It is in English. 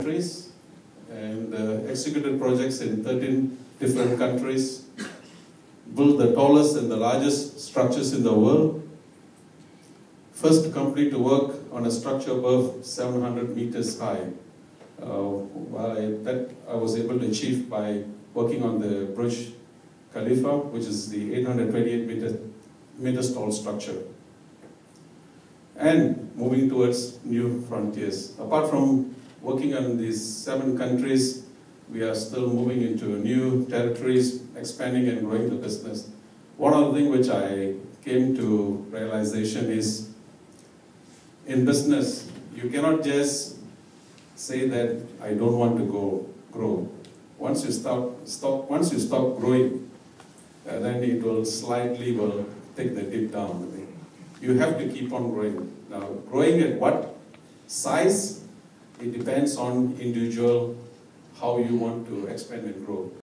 countries and executed projects in 13 different countries, built the tallest and the largest structures in the world. First company to work on a structure above 700 meters high. That I was able to achieve by working on the Burj Khalifa, which is the 828 meters tall structure. And moving towards new frontiers. Apart from working on these 7 countries, we are still moving into new territories, expanding and growing the business. One other thing which I came to realization is, in business, you cannot just say that I don't want to grow. Once you stop growing, then it will slightly take the dip down. You have to keep on growing. Now, growing at what size? It depends on individual, how you want to expand and grow.